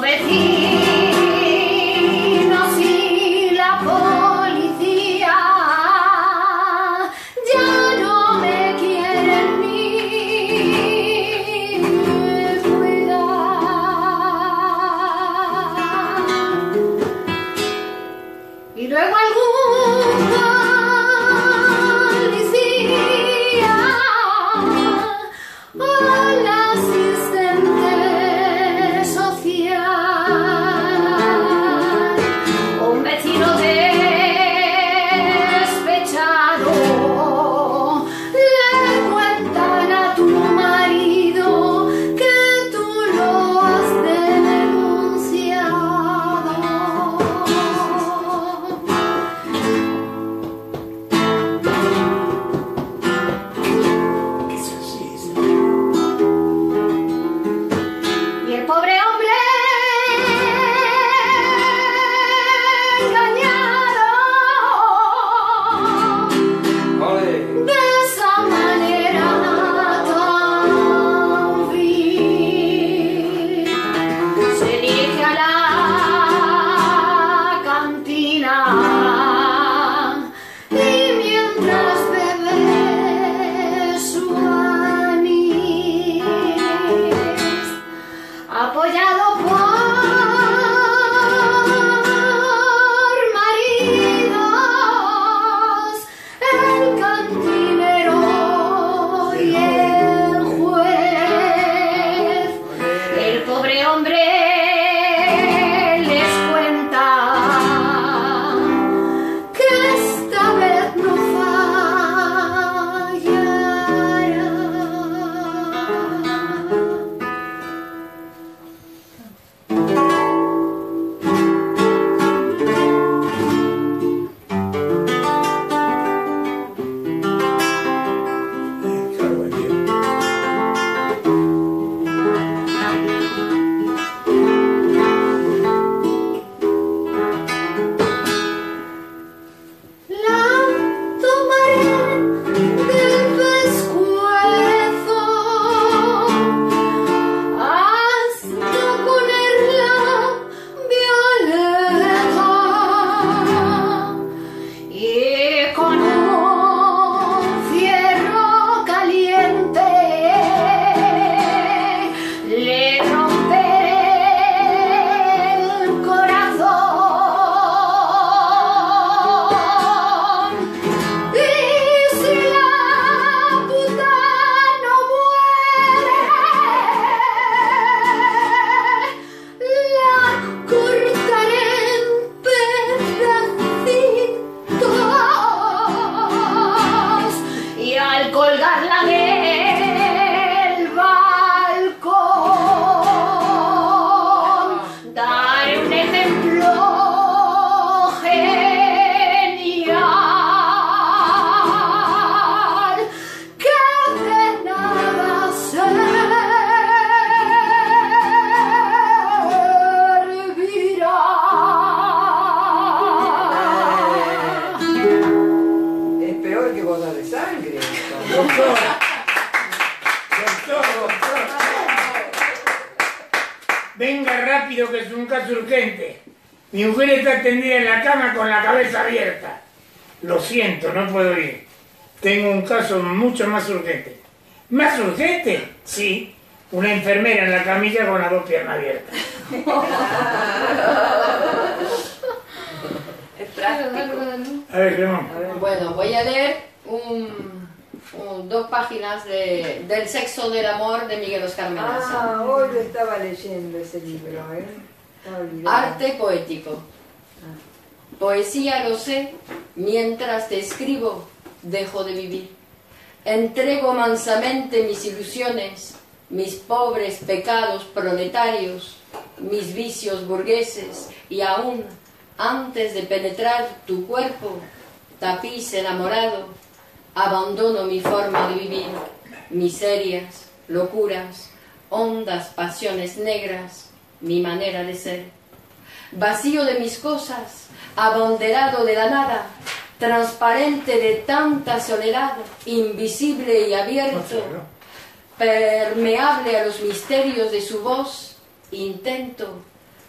vecinos y la policía ya no me quieren ni cuidar. Y luego algún policía o la asistente social, un vecino despechado le cuentan a tu marido que tú lo has denunciado. Eso sí, sí. Y el pobre hombre engañado ¡Ole! de esa manera tan vil se dirige a la cantina y mientras bebe su anís, apoyado por maridos, el cantinero y el juez, el pobre hombre les cuenta que esta vez no Cago en Dios. la tomaré del pescuezo hasta ponerla violeta y con un fierro caliente le romperé el corazón. Y si la puta no muere, la cortaré en pedacitos y al colgarla del balcón daré un ejemplo genial que de nada servirá. Es peor que boda de sangre. Doctor. Doctor. Venga rápido que es un caso urgente. Mi mujer está tendida en la cama con la cabeza abierta. Lo siento, no puedo ir. Tengo un caso mucho más urgente. ¿Más urgente? Sí. Una enfermera en la camilla con las dos piernas abiertas. Es práctico. A ver, Ramón. Bueno, voy a leer dos páginas del sexo del amor de Miguel Oscar Menaza. Hoy lo estaba leyendo ese libro, Estaba olvidado. Arte poético. Poesía lo sé, mientras te escribo, dejo de vivir. Entrego mansamente mis ilusiones, mis pobres pecados proletarios, mis vicios burgueses, y aún antes de penetrar tu cuerpo, tapiz enamorado, abandono mi forma de vivir, miserias, locuras, hondas pasiones negras, mi manera de ser. Vacío de mis cosas, abanderado de la nada, transparente de tanta soledad, invisible y abierto, permeable a los misterios de su voz, intento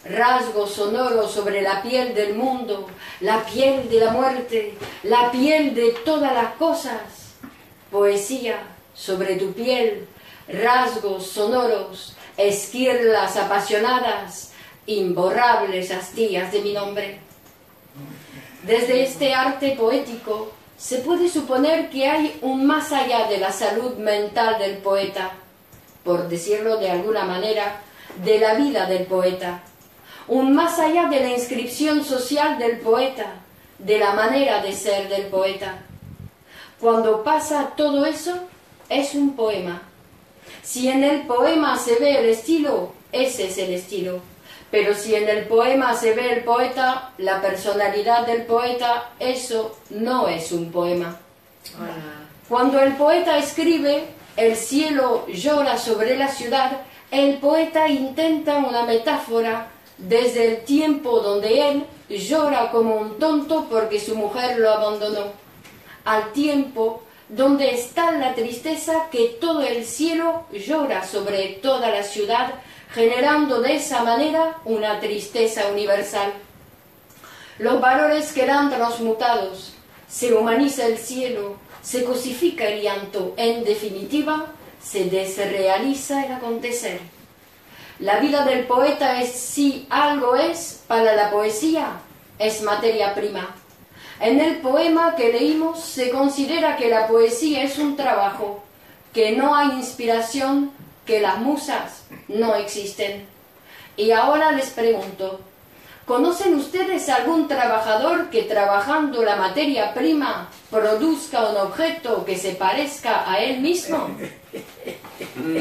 rasgos sonoros sobre la piel del mundo, la piel de la muerte, la piel de todas las cosas. Poesía sobre tu piel, rasgos sonoros, esquirlas apasionadas, imborrables astillas de mi nombre. Desde este arte poético se puede suponer que hay un más allá de la salud mental del poeta, por decirlo de alguna manera, de la vida del poeta, un más allá de la inscripción social del poeta, de la manera de ser del poeta. Cuando pasa todo eso, es un poema. Si en el poema se ve el estilo, ese es el estilo. Pero si en el poema se ve el poeta, la personalidad del poeta, eso no es un poema. Cuando el poeta escribe, el cielo llora sobre la ciudad, el poeta intenta una metáfora desde el tiempo donde él llora como un tonto porque su mujer lo abandonó, al tiempo donde está la tristeza que todo el cielo llora sobre toda la ciudad, generando de esa manera una tristeza universal. Los valores quedan transmutados, se humaniza el cielo, se cosifica el llanto, en definitiva, se desrealiza el acontecer. La vida del poeta es, si algo es, para la poesía, es materia prima. En el poema que leímos se considera que la poesía es un trabajo, que no hay inspiración, que las musas no existen. Y ahora les pregunto, ¿conocen ustedes algún trabajador que trabajando la materia prima produzca un objeto que se parezca a él mismo? Bueno,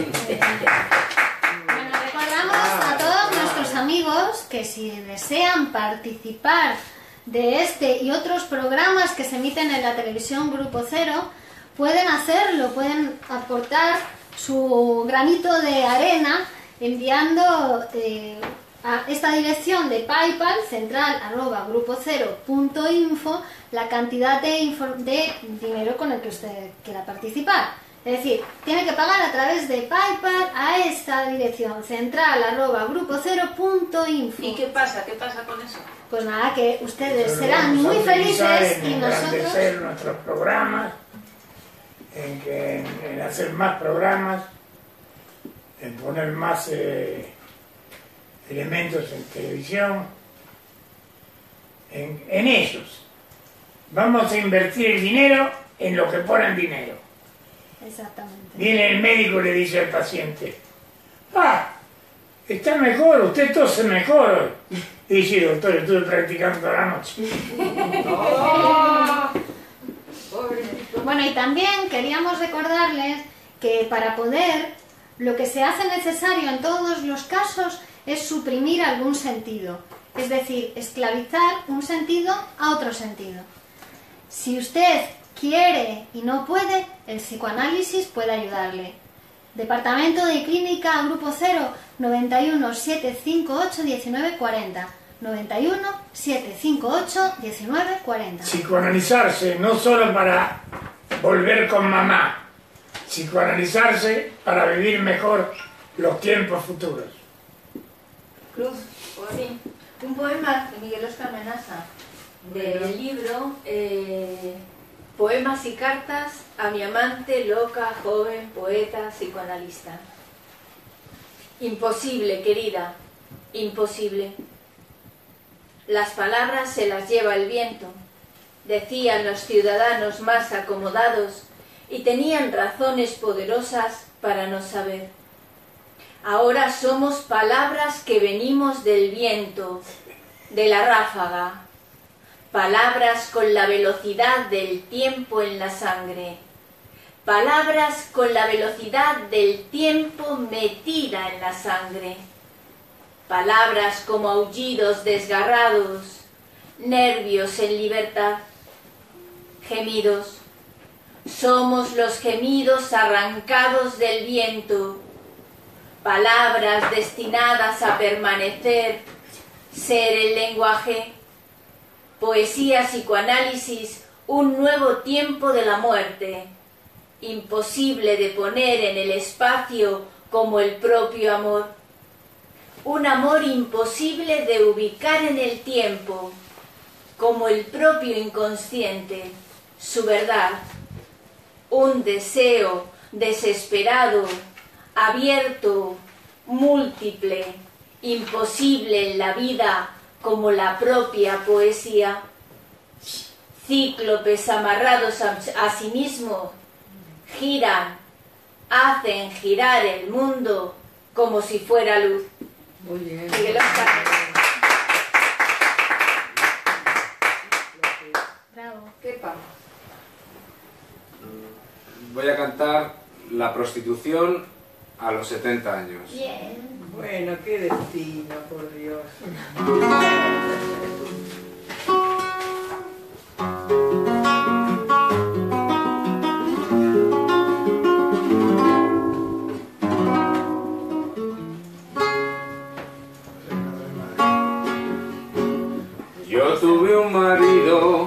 recordamos a todos nuestros amigos que si desean participar de este y otros programas que se emiten en la televisión Grupo Cero, pueden hacerlo, pueden aportar su granito de arena enviando a esta dirección de PayPal, central@grupocero.info, la cantidad de dinero con el que usted quiera participar. Es decir, tiene que pagar a través de PayPal a esta dirección, central@grupocero.info. ¿Y qué pasa? ¿Qué pasa con eso? Pues nada, que ustedes serán muy felices y nosotros... En nuestros programas, en hacer más programas, en poner más elementos en televisión, en ellos. Vamos a invertir el dinero en lo que ponen dinero. Exactamente. Viene el médico y le dice al paciente, está mejor, usted tose mejor. Y dice, doctor, estuve practicando toda la noche. Bueno, y también queríamos recordarles que para poder, lo que se hace necesario en todos los casos es suprimir algún sentido, es decir, esclavizar un sentido a otro sentido. Si usted quiere y no puede, el psicoanálisis puede ayudarle. Departamento de Clínica Grupo Cero, 91 758 1940. 91 758 1940. Psicoanalizarse no solo para volver con mamá, psicoanalizarse para vivir mejor los tiempos futuros. Cruz, sí, un poema de Miguel Óscar Menaza, del libro Poemas y cartas a mi amante, loca, joven, poeta, psicoanalista. Imposible, querida, imposible. Las palabras se las lleva el viento, decían los ciudadanos más acomodados y tenían razones poderosas para no saber. Ahora somos palabras que venimos del viento, de la ráfaga, palabras con la velocidad del tiempo en la sangre, palabras con la velocidad del tiempo metida en la sangre, palabras como aullidos desgarrados, nervios en libertad, gemidos. Somos los gemidos arrancados del viento, palabras destinadas a permanecer, ser el lenguaje, poesía, psicoanálisis, un nuevo tiempo de la muerte, imposible de poner en el espacio como el propio amor, un amor imposible de ubicar en el tiempo, como el propio inconsciente, su verdad, un deseo desesperado, abierto, múltiple, imposible en la vida como la propia poesía, cíclopes amarrados a sí mismos, giran, hacen girar el mundo como si fuera luz. Muy bien. Miguel Oscar. Bravo. ¿Qué pasa? Voy a cantar La prostitución a los 70 años. Bien. Bueno, qué destino, por Dios. Yo tuve un marido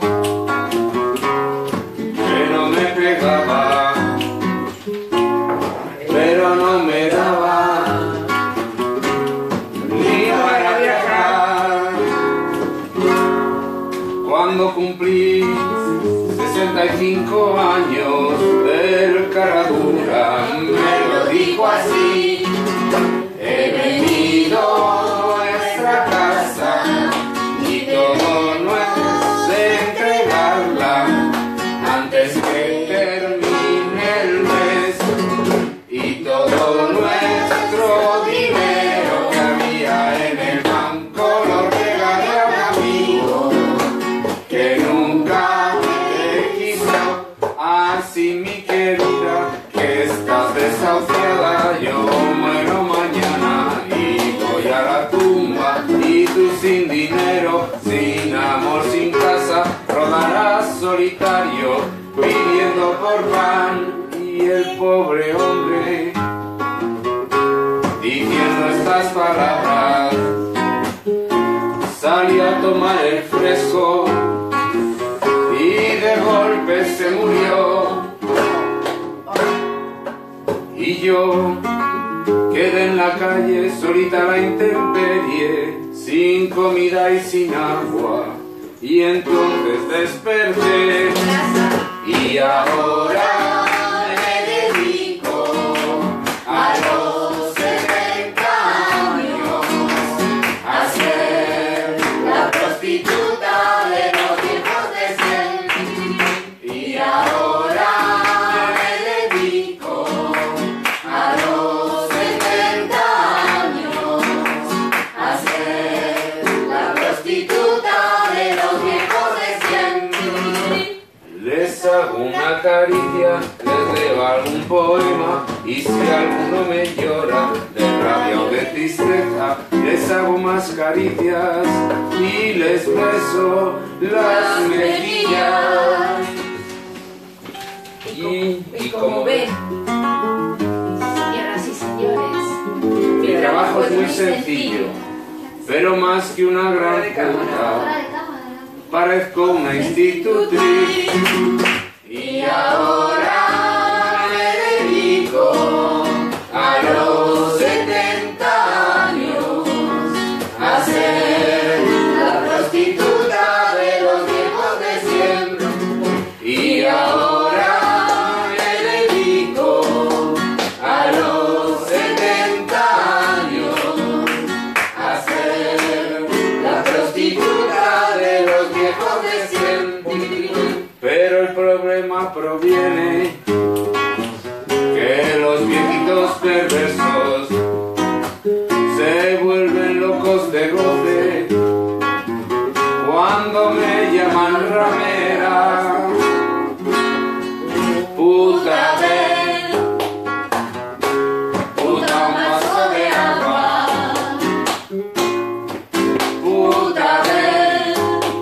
que no me pegaba, pero no me daba ni para viajar. Cuando cumplí 65 años, el cara dura me lo dijo así: he venido a nuestra casa y todo nuestro es entregarla antes que termine el mes, y todo nuestro dinero que había en el banco lo regalé a un amigo que nunca me quiso. Así, mi querida, que estás desahuciada, yo muero mañana y voy a la tumba, y tú sin dinero, sin amor, sin casa, rodarás solitario pidiendo por pan. Y el pobre hombre, diciendo estas palabras, salió a tomar el fresco y de golpe se murió. Y yo quedé en la calle, solita a la intemperie, sin comida y sin agua. Y entonces desperté y ahora me dedico a los 70 años a ser la prostituta de los viejos de 100. Y ahora me dedico a los 70 años a ser la prostituta de los viejos de 100. Les hago una caricia, les leo algún poema, y si alguno me llora de rabia o de tristeza, les hago más caricias y les beso las mejillas. Y como ven, señoras y señores, mi trabajo es muy sencillo, pero más que una gran Fuera puta, de cámara. parezco una institutriz. Y ahora me dedico a los 70 años a ser la prostituta de los viejos de 100. Y ahora me dedico a los 70 años a ser la prostituta de los viejos de 100. Pero el problema proviene que los viejitos perversos se vuelven locos de goce cuando me llaman ramera, puta ven, puta un vaso de agua, puta ven,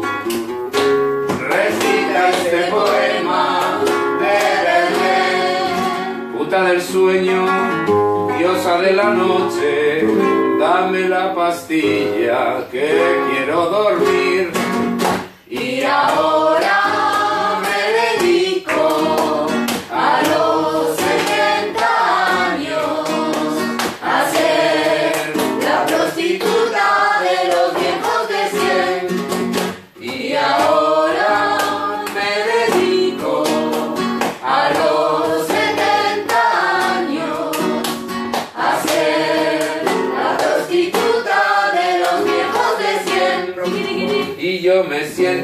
recita este poema de Verlaine. Puta del sueño, diosa de la noche, dame la pastilla que quiero dormir. Y ahora me dedico a los 70 años a ser la prostituta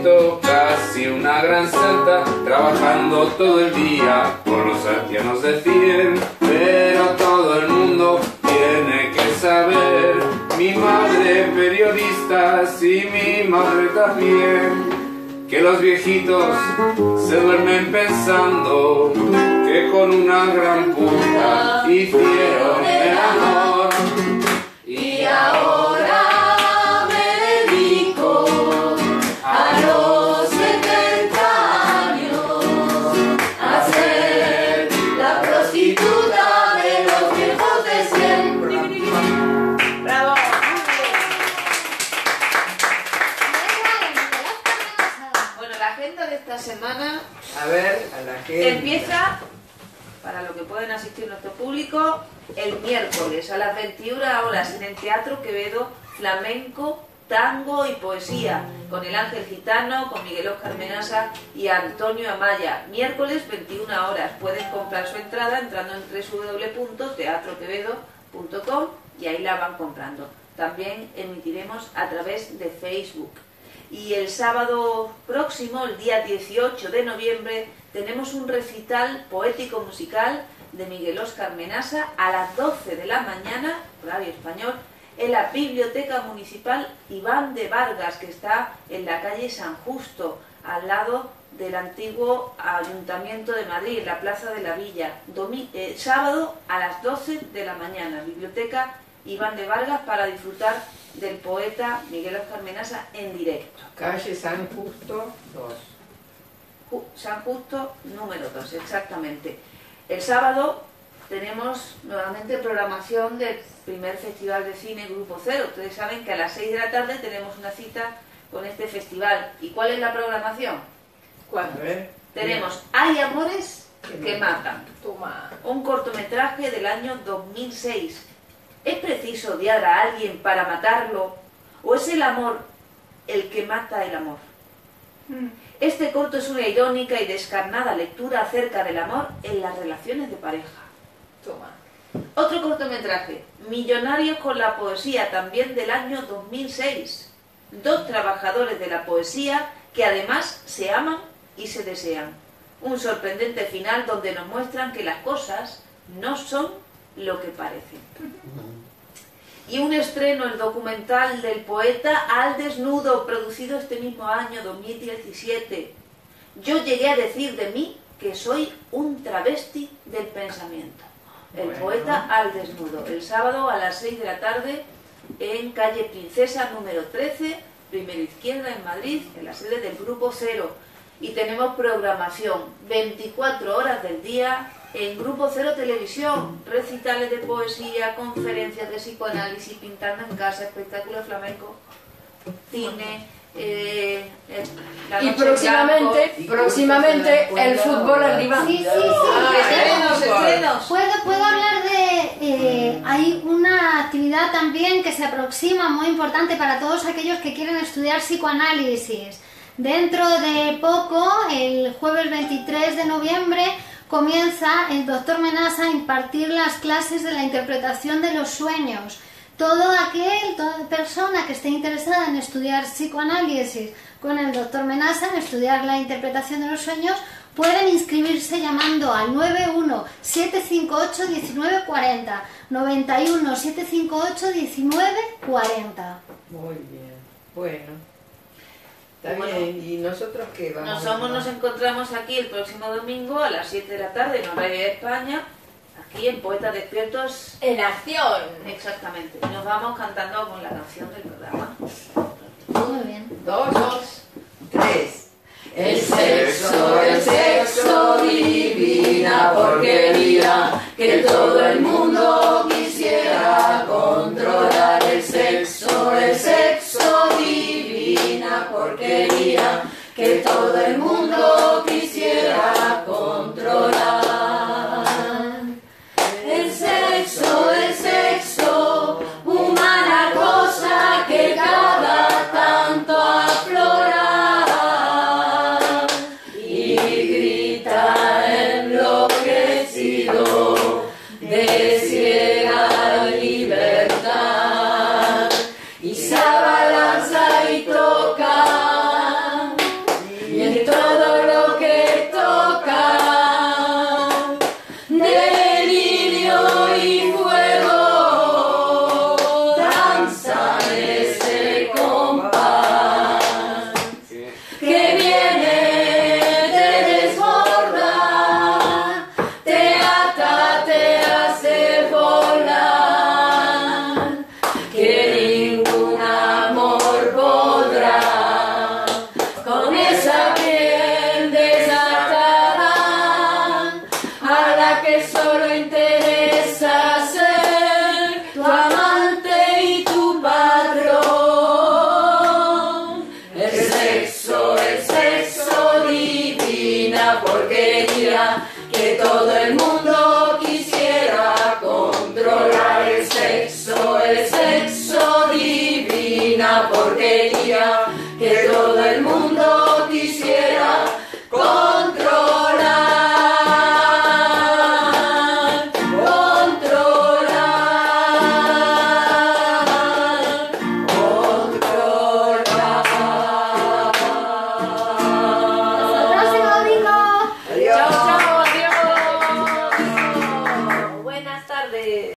siento casi una gran santa, trabajando todo el día con los ancianos de 100, pero todo el mundo tiene que saber, mi madre periodista, sí, mi madre también, que los viejitos se duermen pensando que con una gran puta hicieron el amor. Y ahora me dedico a los 70 años a ser la prostituta de los viejos de siempre. ¡Bravo! Bueno, la agenda de esta semana A ver, a la gente. empieza, para lo que pueden asistir nuestro público, el miércoles a las 21 horas en el Teatro Quevedo, flamenco, tango y poesía, con el Ángel Gitano, con Miguel Óscar Menasa y Antonio Amaya. Miércoles 21 horas. Pueden comprar su entrada entrando en www.teatroquevedo.com y ahí la van comprando. También emitiremos a través de Facebook. Y el sábado próximo, el día 18 de noviembre, tenemos un recital poético-musical de Miguel Óscar Menasa a las 12 de la mañana, horario español, en la Biblioteca Municipal Iván de Vargas, que está en la calle San Justo, al lado del antiguo Ayuntamiento de Madrid, la Plaza de la Villa. Sábado a las 12 de la mañana, Biblioteca Iván de Vargas, para disfrutar del poeta Miguel Óscar Menasa en directo. Calle San Justo 2. San Justo número 2, exactamente. El sábado tenemos nuevamente programación del primer Festival de Cine Grupo Cero. Ustedes saben que a las 6 de la tarde tenemos una cita con este festival. ¿Y cuál es la programación? A ver. Tenemos Hay amores que matan, Toma. un cortometraje del año 2006. ¿Es preciso odiar a alguien para matarlo? ¿O es el amor el que mata el amor? Este corto es una irónica y descarnada lectura acerca del amor en las relaciones de pareja. Toma. Otro cortometraje, Millonarios con la poesía, también del año 2006. Dos trabajadores de la poesía que además se aman y se desean. Un sorprendente final donde nos muestran que las cosas no son lo que parecen. Y un estreno, el documental del poeta Al desnudo, producido este mismo año, 2017. Yo llegué a decir de mí que soy un travesti del pensamiento. El poeta Al desnudo, el sábado a las 6 de la tarde en calle Princesa número 13, primera izquierda en Madrid, en la sede del Grupo Cero. Y tenemos programación 24 horas del día en Grupo Cero Televisión, recitales de poesía, conferencias de psicoanálisis, pintando en casa, espectáculos flamencos, cine, la Y noche en próximamente el fútbol arriba. Sí, sí, sí. blanco. Estrenos. ¿Puedo hablar de... hay una actividad también que se aproxima muy importante para todos aquellos que quieren estudiar psicoanálisis. Dentro de poco, el jueves 23 de noviembre, comienza el doctor Menasa a impartir las clases de la interpretación de los sueños. Toda persona que esté interesada en estudiar psicoanálisis con el doctor Menasa, en estudiar la interpretación de los sueños, pueden inscribirse llamando al 91 758 1940, 91 758 1940. Muy bien. Bueno. Está Bueno, bien. ¿Y nosotros qué vamos? Nos encontramos aquí el próximo domingo a las 7 de la tarde en horario de España, aquí en Poetas Despiertos. En acción. Exactamente. Y nos vamos cantando con la canción del programa. Muy bien. 2, 3. El sexo, divina porquería, que todo el mundo quisiera controlar. El sexo, divina porquería, que todo el mundo quisiera controlar. El sexo, humana cosa que cada tanto aflora y grita enloquecido de ciega libertad y se abalanza y toca que